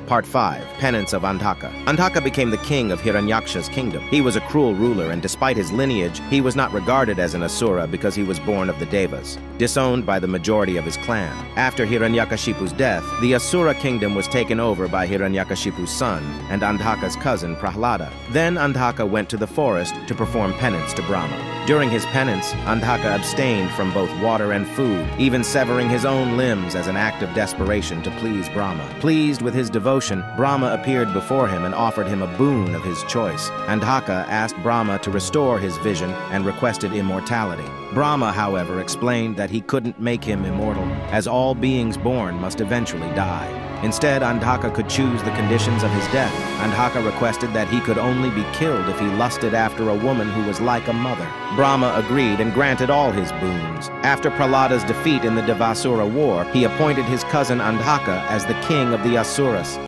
Part 5. Penance of Andhaka. Andhaka became the king of Hiranyaksha's kingdom. He was a cruel ruler, and despite his lineage, he was not regarded as an Asura because he was born of the Devas, disowned by the majority of his clan. After Hiranyakashipu's death, the Asura kingdom was taken over by Hiranyakashipu's son and Andhaka's cousin Prahlada. Then Andhaka went to the forest to perform penance to Brahma. During his penance, Andhaka abstained from both water and food, even severing his own limbs as an act of desperation to please Brahma. Pleased with his devotion, Brahma appeared before him and offered him a boon of his choice. Andhaka asked Brahma to restore his vision and requested immortality. Brahma, however, explained that he couldn't make him immortal, as all beings born must eventually die. Instead, Andhaka could choose the conditions of his death. Andhaka requested that he could only be killed if he lusted after a woman who was like a mother. Brahma agreed and granted all his boons. After Prahlada's defeat in the Devasura war, he appointed his cousin Andhaka as the king of the Asuras.